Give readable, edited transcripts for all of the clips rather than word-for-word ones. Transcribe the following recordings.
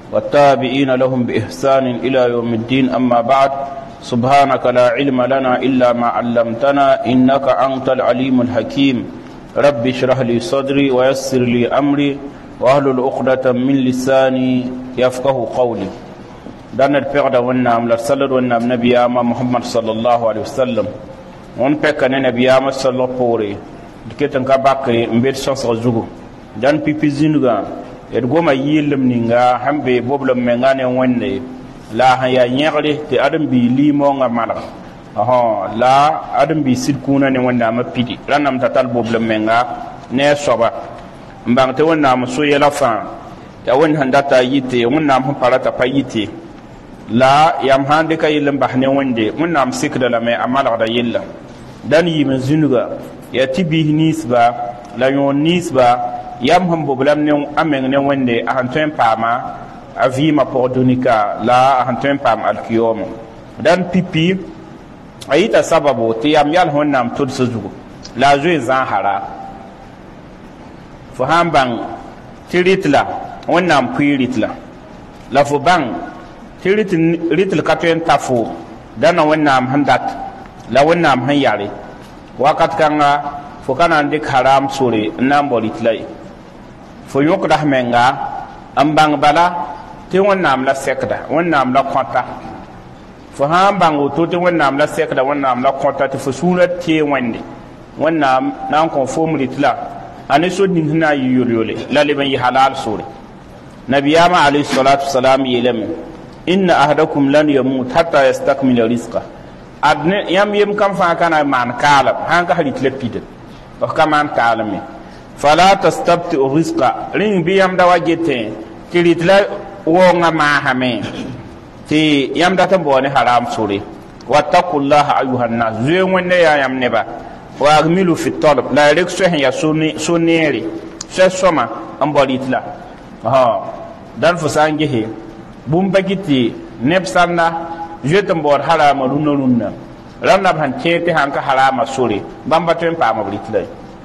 والتابعين لهم بإحسان إلى يوم الدين. أما بعد، سبحانك لا علم لنا إلا ما علمتنا إنك أنت العليم الحكيم. رب اشرح لي صدري ويسر لي أمري واحلل عقدة من لساني يفقه قولي. دان الفقد والنعم لرسل والنعم نبي محمد صلى الله عليه وسلم on peka ne nabiyama sallallahu pore diketan ka bakre mbet chance zugo dan pipi zinuga et goma yilum ninga hambe boblum mengane wonne la ha ya nyegre te adam bi limo nga mala la adam bi sidkuna ne wonda ma pidi ranam tatal boblum menga ne soba mbang te wonna mo so yela fa ya won handata yite wonna mo parata payite la yam hande kay yilum bahne wonde wonna am sikda la me amala da yilla dan yim zinuga ya tibi nisba la yon nisba yam ham boblam ne ameng ne wonde a hanten pama avima pordonika la a hanten pam alkiyom dan pipi ayita sababu te yam yal honnam tud sujugo la zwe zahara fo hambang tiritla wonnam piritla la fo bang ritl katwen tafu dana wonnam handat la wonnam han yare wakat kanga fo kana ndik haram sore nambo ritlay fo yok rahmenga ambang bala te wonnam la sekda wonnam la konta fo hambang to te wonnam la sekda wonnam la konta te fo surat te wande wonnam nan kon fo ritla ani so din hina yuyole la liban yi halal sore nabiyama alayhi salatu wassalam yelem inna ahadakum lan yamut hatta yastakmila rizqa adne yam yem kam fa kana man kala han ka halit lepide o ka man kala me fala tastabti rizqa ring bi yam da wajete kirit la wonga ma hame ti yam da tan bone haram suri wattaqullaha ayuhan nas zwe wonne ya yam neba wa agmilu fi talab la rekso ya sunni soma ambolitla dan fusange he bumbagiti nepsanna jetem bor harama runna ranna ban chete hanka harama suri bamba tem pa ma britlay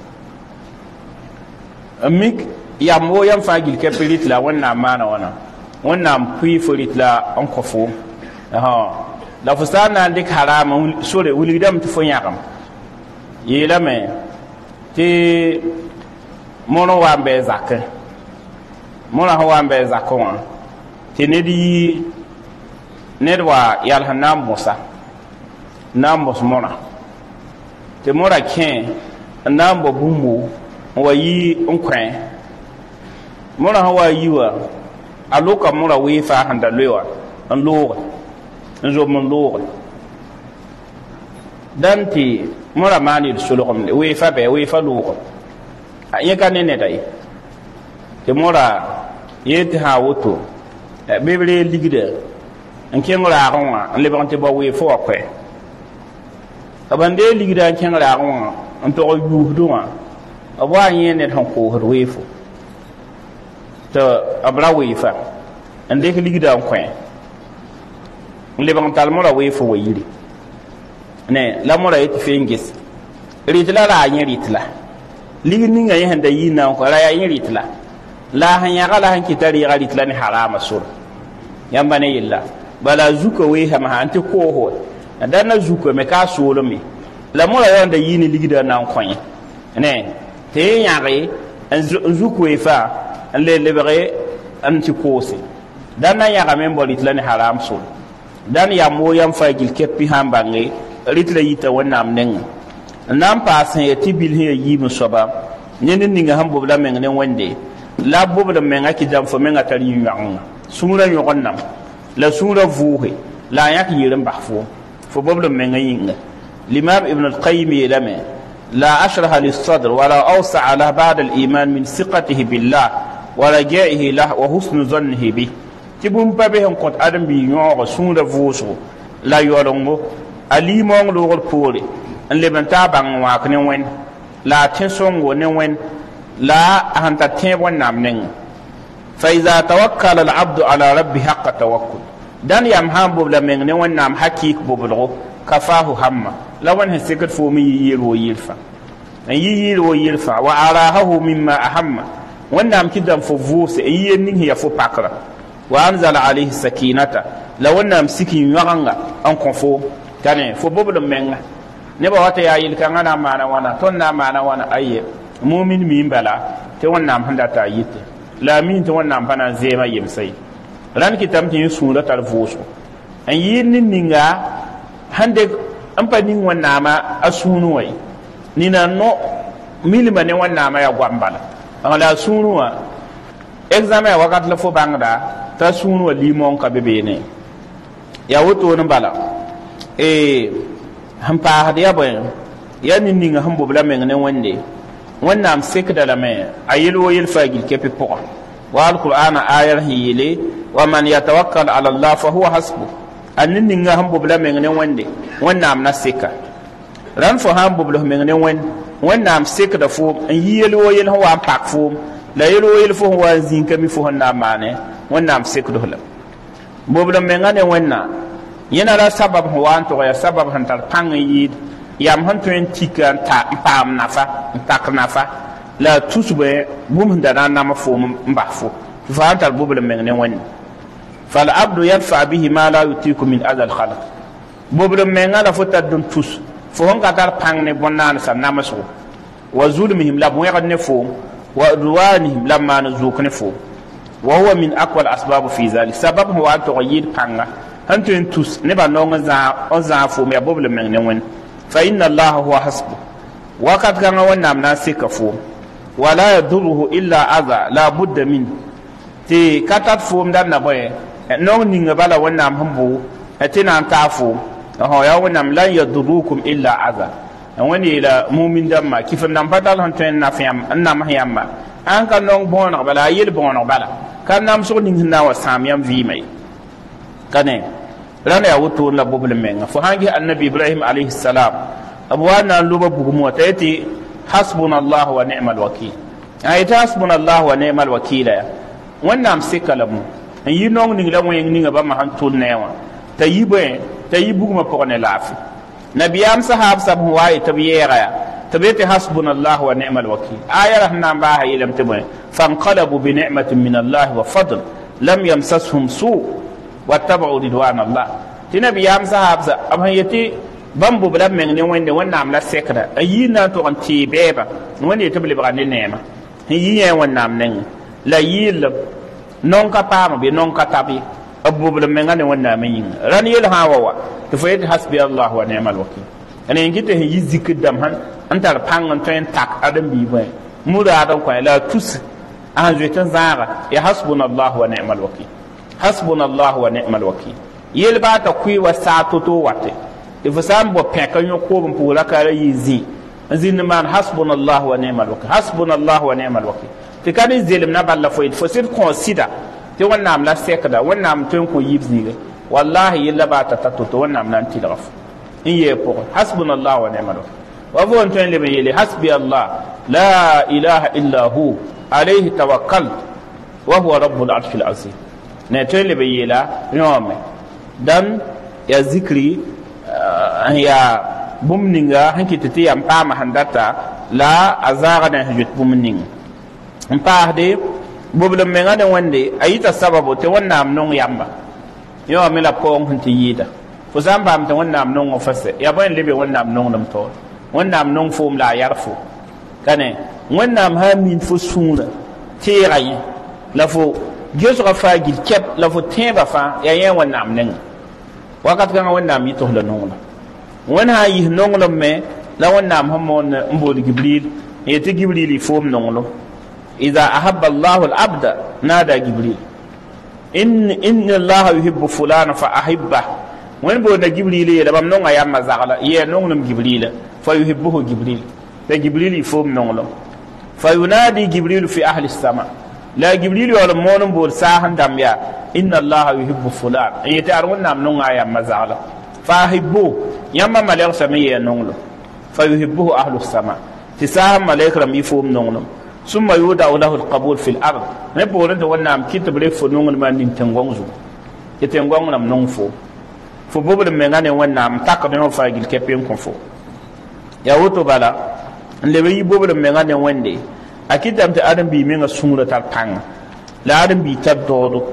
amik yam wo yam fagil ke pelitla wonna mana wonna pui fulitla on kofu la fusana dik harama suri wulidam to fonyakam yelame ti mono wambe zakke mono wambe zakwa tinedi nedwa yal hanam musa nambos mona te mora ken nambo bumbu wayi onkwen mona hawa yiwa aloka mora we fa handa lewa an loga nzo mon loga danti mora mani sulugum we fa be we fa loga ayeka nene dai te mora yete ha woto bebre ligide en kengra ronwa en lebante bo we fo akwe abande ligida en kengra ronwa en to yuhduma abwa yene tan ko we fo to abra we fa en de ligida en kwen en lebantal mo la we fo we yiri ne la mo la yiti fengis ritla la yin ritla ligini nga yenda yina ko la yin ritla la hanya gala han kitari galit lan harama sur yamba ne yilla bala zuko we hama anti ko ho dan na zuko me ka solo mi la mo la yanda yini ligida nan koy ne te yaare an zuko we fa an le lebere anti kosi dan na yaga men bolit lan haram sur dan ya mo yam fa gil kepi hambange ritla yita wonnam nen nan pa san yati bil he yi musoba nyenin ninga hambo bla men ne wande la bobda menga ki jam fo menga tari yuang sura yogonnam la sura vuhe la yak yirim bahfo fo bobda menga yinga l'imam ibn al-qayyim yelame la ashraha lis-sadr wa la awsa'a la ba'da al-iman min thiqatihi billah wa raja'ihi lahu wa husn dhannihi bi tibum pabe hon kot adam bi yogo sura vuso la yolongo ali mong lo pore en lebanta bang wa kne wen la tensongo ne wen la hanta tebo namnen fa iza tawakkala al-abdu ala rabbi haqqa tawakkul dan yam hambo la men ne wonnam hakik boblo kafahu hamma lawan hesikat fo mi yiro yirfa an yiro yirfa wa arahu mimma ahamma wonnam kidam fo vose yen ning ya fo pakra wa anzala alayhi sakinata la wannam sikin yaganga an konfo kane fo bobul menga ne ba wata ya yil kan ana mana wana ton na mana wana ayye mu'min mi bala te wannam handa ta yite la min te wannam bana zema yemsai ran ki tamti sura tar voso an yin ninga hande an pa ning wannama asunu wai nina no milima ne wannama ya gwambala ala sunuwa examen wakat la fo bangda ta sunuwa limon ka bebene ya woto ne bala han pa hadiya boy ya ninga han bobla men ne wande wannam sekda la me ayil wo yil fagil kepi po wa alqur'ana ayar hiyile wa man yatawakkal ala allah fa huwa hasbu an ninga han bobla men ne wande wannam na seka ran fo han bobla men ne wannam sekda fo yil wo yil ho wa pak fo la yil wo yil fo wa zinka mi fo honna mane wannam sekdo la bobla men ne wanna yana la sabab ho wan to ya sabab han tar pang yid yam han to en tikan ta pam nafa tak nafa la tusbe bum ndana na ma fo mba fo fa tar bobla men ne wanna fal abdu yadfa bihi ma la yutiku min adal khalq bobla men ala fo tadum tus fo hon ka tar pang ne bonnan sa namaso wa zulmihim la buya ne fo wa duwanihim lamma nazukne fo wa huwa min aqwa al asbab fi zalik sabab huwa to yid panga hantu en tus ne ba no za fo me bobla men ne won fa inna allaha huwa hasbu wa kad kana wannan na sika fo wala yadurruhu illa adha la budda min ti katat fo mdan na boye no ninga bala wannan hambu atina ta fo ho ya wannan lan yadurrukum illa adha wani la mu'min damma kifan nan badal hantu en na fiam anna mahyamma an kan non bono bala yel bono bala kan nam so ninga wa samyam vi mai kane rana ya wuto la bobul menga fo hangi annabi ibrahim alayhi salam abwana luba bugumo tayati hasbunallahu wa ni'mal wakeel ayata hasbunallahu wa ni'mal wakeel wannan sikalamu yi nong ning la wen ning ba ma han tul newa tayibuguma pokone lafi nabiyam sahab sab huwai tabiyera tabiyati hasbunallahu wa ni'mal wakeel aya rahna ba hayilam tabe fanqalabu bi ni'matin min allah wa fadl lam yamsashum su wattaba'u ridwan Allah tinabi yam sahabza am yati bambu blam men ne wende wonna am la sekra ayina to anti beba wonde to bele brande nema yiye wonna am nen la yil non ka pama be non ka tabi abu blam men ne wonna men yin ran yel hawa to fayet hasbi Allah wa ni'mal wakeel ane ngite yi zikdam han antar pangan to en tak adam bi boy muda adam ko la tus an jetan zara ya hasbunallahu wa ni'mal wakeel hasbunallahu wa ni'mal wakeel yel ba ta kui wa sato to wate ifo sam bo peka nyo ko bum pula kala yizi zin man hasbunallahu wa ni'mal wakeel hasbunallahu wa ni'mal wakeel te kadi zelim na balla fo it fo sit consider te wonnam la sekda wonnam ton ko yibzi wallahi yella ba ta to wonnam nan tilaf in ye po hasbunallahu wa ni'mal wakeel wa vo on ton le be yele hasbi allah la ilaha illa hu alayhi tawakkal wa huwa rabbul arshil azim ne tele be yela yome dan ya zikri ya bumninga hanki titi yam pama handata la azaga na hujut bumning mpahde bobulum menga de wande ayita sababu te wonnam non yamba yome la pong hanti yida fo zamba am te wonnam non ofase ya boy lebe wonnam non dum to wonnam non fum la yarfu kane wonnam ha min fo sura tirayi la fo Dios ga fa gil kep la fo temba fa ya yen wonnam nen wakat ga wonnam yito la non la wona yi non lo me la wonnam hamon mbol gibril yete gibril fom non lo idha ahabba allah al abda nada gibril inna allah yuhibbu fulana fa ahibba wen bo na gibril la bam non ayamma zagala ye non num gibril fa yuhibbuhu gibril da gibril fom non lo fa yunadi gibril fi ahli as-sama la gibril wala monum bol sahan damya inna allaha yuhibbu fulan yete arun nam non aya mazala fa hibbu yamma malak samiya nonglo fa yuhibbu ahlu sama tisaha malaik ram yifum nonglo summa yuda lahu alqabul fil ard ne bolen to wonnam kitabre fo nongol man nin tengongzu yete ngong nam nong fo bobul me ngane wonnam takade no fa gil kepen ko fo ya woto bala lebe yi bobul me ngane wende akidam te adam bi menga sungura tar pang la adam bi tab dodo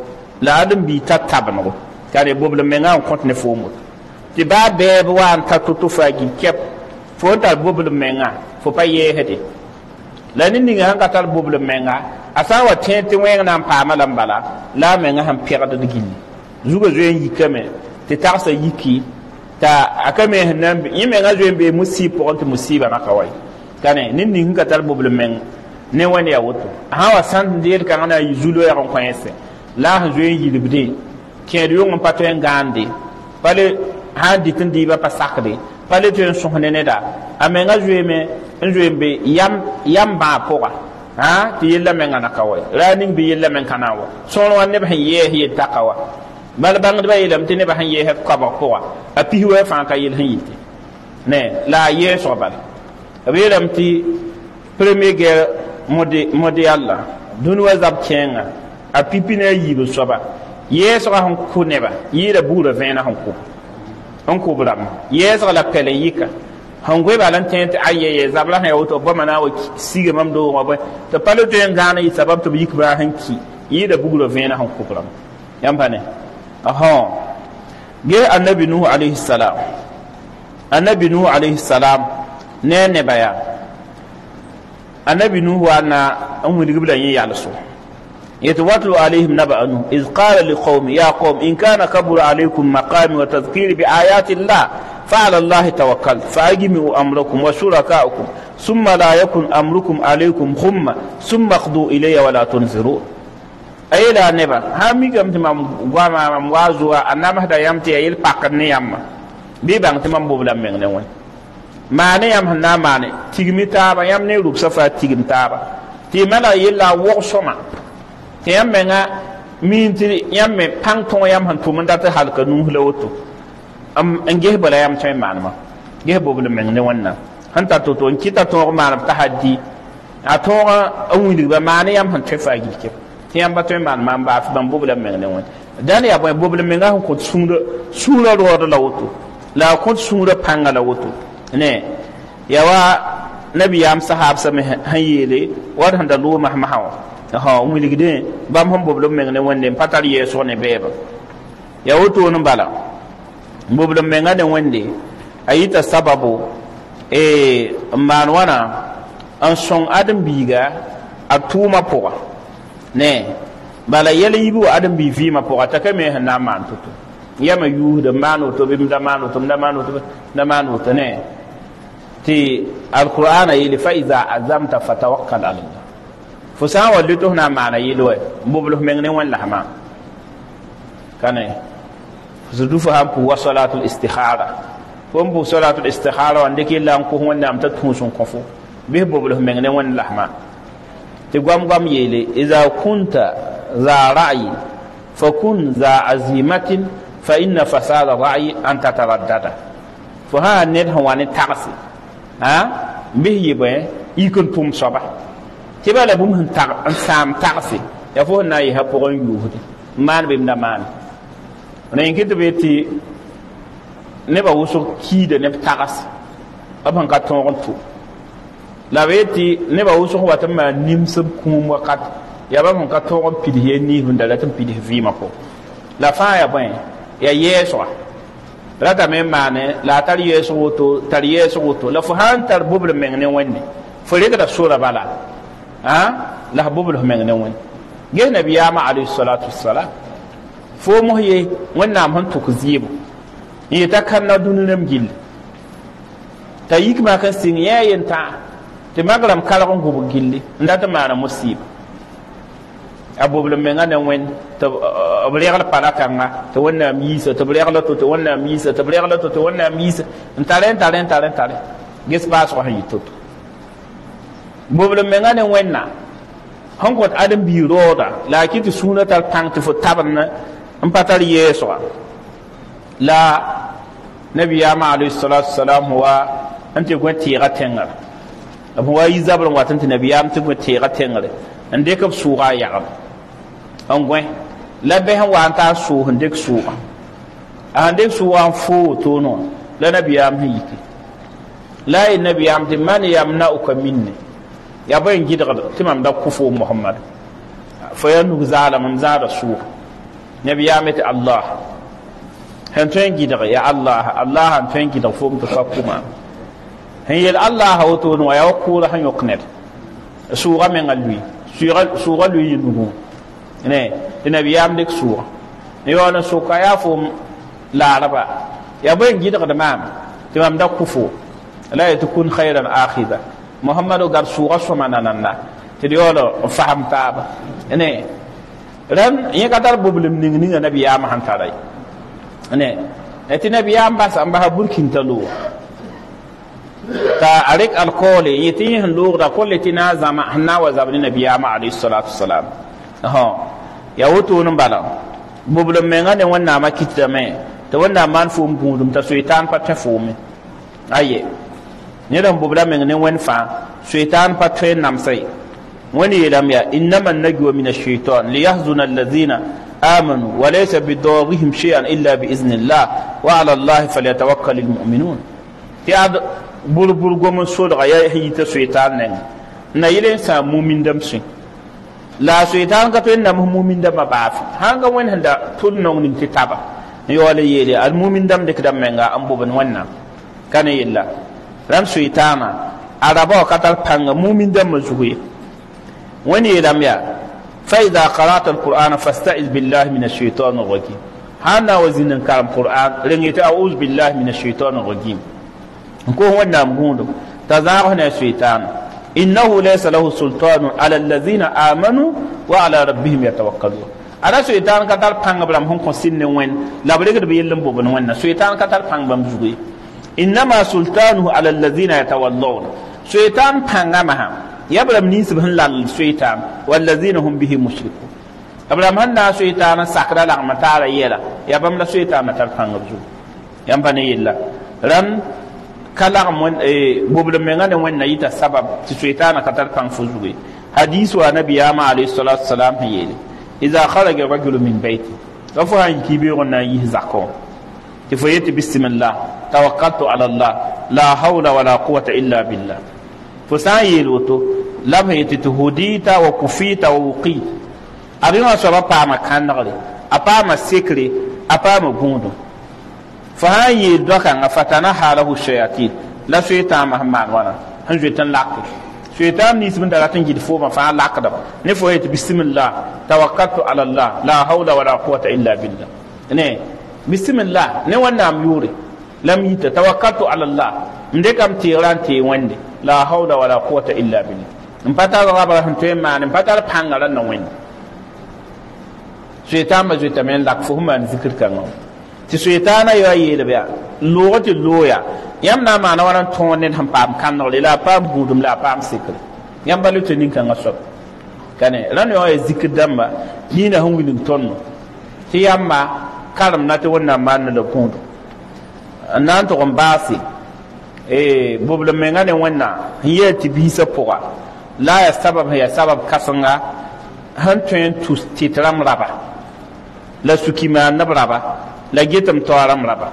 la adam bi tatabno kare boblo menga on kontne fomo ti ba be wan tatutu fagi kep fo ta boblo menga fo pa ye hede la ni ninga han katal boblo menga asa wa tete wen nan pa malam bala la menga han perde de gilli zugo zoen yikame te tarsa yiki ta akame hanan yi menga zoen be musibo onto musiba makawai kane ni ninga katal boblo menga ne wani ya woto ha wa san dir kan na yuzulo ya kon kwese la ha zoen yilibde ke do yon pato en gande pale ha ditin diba pa sakde pale to en sohne ne da amenga zoeme nzoembe yam ba poa ha ti yella men ngana kawai raning bi yella men kanawa solo wanne ba ye hi takawa bal bang ba yelam tine ba ye ha ka ba poa api we fa ka yel hite ne la ye so bal abiram ti premier guerre mondial dunu wazab kenga api pina yibo soba ye so han kuneba yira bura vena han ku on ko bram ye so la pele yika hangwe balan tente ayye zabla ha yoto ba mana wa sige mam do wa ba to palo to ngana yi sabab to yik ba hanki yi da bugulo vena han kubram yamba ne aha ge annabi nuhu alayhi salam ne baya annabi nuhu ana ummu digibla yi yalso يتواتل عليهم نبأ نوح إذ قال لقوم يا قوم إن كان كبر عليكم مقامي وتذكيري بآيات الله فعلى الله توكل فأجمعوا أمركم وشركاءكم ثم لا يكن أمركم عليكم غمة ثم اقضوا إلي ولا تنظرون أي لا نبأ هم يجمع تمام وما موازوا أنما هذا يمتى يل باكني يما بيبان تمام بوبلا من نوين ما نيام هنا ما ني تيجي تابا يم نيروب سفا تيجي تابا تيملا يلا وقسما yam menga minti yam me pang ton yam han tum ndata halka nu hloto am nge bala yam chay manma ge bobul men ne wanna han ta to kita to manam tahaddi a to awindi ba man yam han tefa gi ke yam ba to man man ba fa bobul men ne wanna dan ya ba bobul men ga ko sura ro la woto la ko sura panga la woto ne yawa nabi yam sahab sa me hayele wad han da lu mahmaha ha umuligide bam hom boblum mengne wonde patal yeso ne beba ya woto no bala boblum mengane wonde ayita sababu manwana an son adam biga atuma poa ne bala yele yibu adam bi vi ma poa takame hana man tutu yama yuhuda manu to bim da manu to ne ti alqur'ana yili fa iza azamta fatawakkal ala allah fusa walito na mana yilwe bublu mengne wan lahma kane zudufu hampu wa salatul istikhara bombu salatul istikhara wande ke lan ko wanda am tatun kofu be bublu mengne wan lahma ti gwam yele iza kunta za ra'yi fakun za azimatin fa inna fasada ra'yi an tataraddada fa ha ne hawani taksi ha bihi be ikun tum soba tiba la bum han tar sam taksi ya fo na yi ha po yuhudi man bim da man ne ngito beti ne ba wuso ki de ne takas aban ka ton tu la beti ne ba wuso wata ma nimsub kum wakat ya ba mon ka ton pidi ni hunda la tan pidi vi ma ko la fa ya ben ya yeso rata me mane la tar yeso woto la fo han tar bubul mengne wonni fo le da sura bala ha la bubul mengne wonni ge nabiyama alayhi salatu wassalam fo mo ye wonna man to kuzibu yi ta kan na dununam gil ta yikma kan sin yayin ta te magaram kalagon gubu gilli ndata mana musib abubul menga wen to obligal palakanga to wonna misa to obligal to wonna misa to obligal to wonna misa ntalen ges ba so hayi to bubul menga wenna hankot adam bi roda la kiti sunatal tanti fo tabanna ampatal yeso la nabiyama alayhi salatu wassalam huwa anti gwati gatenga abu wa yizabul watanti nabiyam ti gwati gatenga ande kab suga yagam angwe la be han wanta su hande suga ande suwa fu to no la nabiyam hiki la nabiyam ti man yamna'uka minni ya bayin gidar timam da kufu muhammad fa yanu zalaman zada su nabiyam tɩ Allah sẽn tõe n gɩdg ya Allah n tõe n gɩdg foom tɩ fa kuma sẽn yel Allah woto wã yaa wa kʋʋra sẽn yõk ned sʋʋga menga lui sʋʋga lui yɩ nugu ne tɩ nabiyam dɩk sʋʋga ne yaool n sʋka yaa foom laarba yaa bõe n gɩdgd maam tɩ mam da kʋ fo la yetɩ kun khayran akhida Muhammadu gar sʋʋga sõma nananda tɩ d yaool n fasem taaba ne ran yẽ ka tar boblem ning ninga nabiyaam sẽn tara ne tɩ nabiyaam basa n basa burkin t'a loog t'a a rek alkoole yẽ tɩ yẽ sẽn loogda kole tɩ na zãma sẽn na n wa zab ne nabiyaamã alayhi salatu wasalam ya wotoon n bala boblem menga ne wẽnnaamã kitdame tɩ wẽnnaam maan foom gũudum t'a soɩtaan pa tõe foome aye ned n bobla meng ne wẽnd fãa soɩtaan pa tõe n namsa ye wẽnd yeelame yaa innama najwa min alsheitan liyahzuna alladina amanu walaysa bidarrihim shay'an illa biiznillah wa ala allahi falyatawakkal almu'minun tɩ ad burbur gom n solga yaa yɩta soɩtaan neng na yɩl n sã n mumin-dãmb sẽ la soɩtaan ka tõe n nams mumin-dãmbã baafe sãn ka wẽnd sẽn da tʋl nong ning tɩ taba n yaool n yeele ad mumin-dãmb dɩkdame menga n bob n wẽnnaam ka ne yella rãmb soɩtaamã a raba wa ka tar pãnga mumin-dãmbã zugu ye wẽnd yeelame yaa فإذا قرأت القرآن فاستعذ بالله من الشيطان الرجيم هانا وزن كلام القرآن رنيت أعوذ بالله من الشيطان الرجيم نكون ونام غوندو تزارنا الشيطان إنه ليس له سلطان على الذين آمنوا وعلى ربهم يتوكلون على الشيطان كتر بانغ بلام هم كسين وين لا بريك بيلم بوبن وين الشيطان كتر بانغ بام زوي إنما سلطانه على الذين يتولون الشيطان بانغ مها يبلم نيس بهن لال الشيطان والذين هم به مشركون أبلم هن الشيطان سكر لعم تعالى يلا يبلم الشيطان متر بانغ زو ينبني يلا رن كلام من بوبل معناه وين نيتا سبب الشيطان كتر بانغ فزوي حديث النبي عليه الصلاة والسلام هي إذا خرج الرجل من بيته رفع كبيرنا يهزقون تفيت بسم الله توكلت على الله لا حول ولا قوة إلا بالله فسايل وتو لم يتهديت وكفيت ووقيت أبيما سبب ما كان نغلي أباما سكري أباما بوندو فهاي دوكا فتنا حاله الشياطين لا شيطان مهما وانا هنجيتن لاكي شيطان نيسبن دلاتن جيد فوما فعل لاكدا نفويت بسم الله توكلت على الله لا حول ولا قوة إلا بالله نه بسم الله ne wannan yure lam yita tawakkaltu ala Allah inde kam tirante wande la hawla wala quwwata illa billah mpata raba hante man mpata pangala na wende shaytan ma jita men lak fu man zikr kan ti shaytan yo yele ba loti loya yam na ma na waran tonne ham pam kan no la pam gudum la pam sikr yam balu to nin kan asop kane ran yo e zikr damba dina hungin tonno ti yamma karam na te wannan man da punto nan to basi bobla menga ne wannan yeti bisa poa la ya sabab kasanga han tuen tu titram raba la sukima na raba la getam to aram raba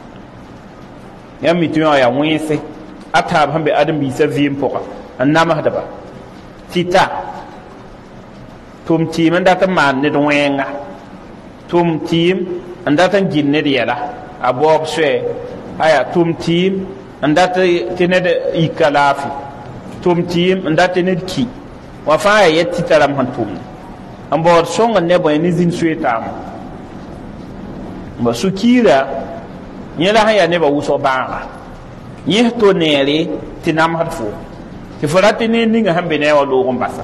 yammi tuyo ya wense atab hambe adam bisa vim poa annama hadaba tita tum timan da ta man ne wenga tum tim andata ginne yela abob swe aya tum tim andata tened ikalafi tum tim andata ned ki wa fa yetti taram han tum ambor songa ne boy ni zin swetam ba sukira nyela haya ne ba wuso baara yehto nere tinam harfu ti forati ne ninga hambe ne wa logon basa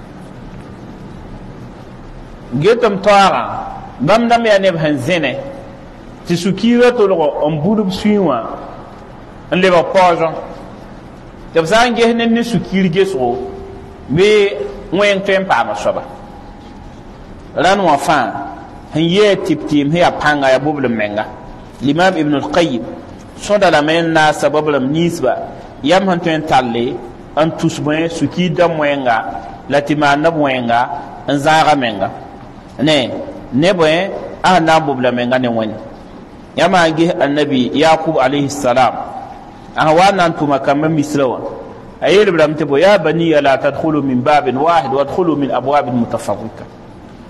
getam tara bam dam ya ne ban zene ti sukira to lo on budum suiwa en le ba pojo te zange ne ni sukiri geso me ngwen tempa ma soba ran wa fa han ye tiptim he apanga ya bubul menga l'imam ibn al-qayyim soda la men na sabablam nisba yam han ten talle an tusboy suki da mwenga latima na mwenga an zaga menga ne boy na bubla menga ne wani yama gi annabi yaqub alayhi salam ahwana tuma kam mislawa ayir bram te boya bani la tadkhulu min babin wahid wa adkhulu min abwabin mutafarrika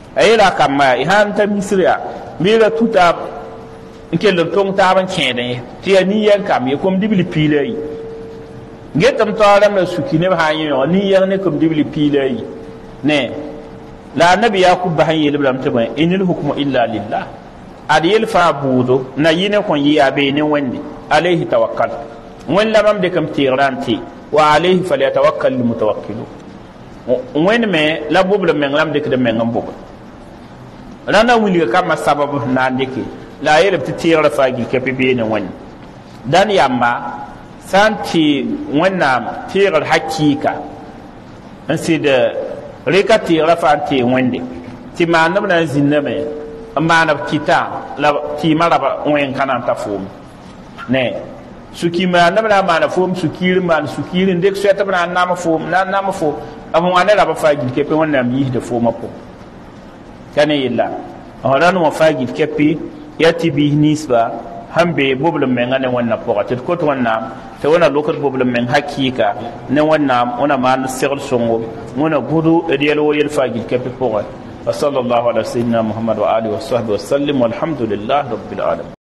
ayela kamma han ta misriya mira tuta nke le tong ta ban chede ti ani yan kam ye kom dibli pilai getam taram na sukine ha yo ni yan ne kom dibli pilai ne la nabi yakub ba hayyel blam taba inil hukmu illa lillah adiyel fa budo na yine kon yi abe ne wandi alayhi tawakkal wen lamam de kam tiranti wa alayhi falyatawakkal almutawakkilu wen me la bubla men lam de men ngam bobo rana wuli kama sababu na ndeke la yele ti tira fagi ke be ne wani dan yamma santi wannan tirar hakika an sai da reka tira fanti wande ti manam na ziname amana kita la ti maraba wen kana ta fum ne suki manam na mana fum sukir man sukir ndek sweta na nama fum na nama fum amon ane la ba fagi ke pe wannan yi da fuma po kane yilla horan mo fagi kepi yati bi nisba hambe boblem men ngane wonna pokate ko to wonna te wona lokot boblem men hakika ne wonna ona man sirl songo wona gudu ediyel wo yel fagi kepi pokate sallallahu ala sayyidina muhammad wa alihi wa sahbihi wa sallam walhamdulillahi rabbil alamin.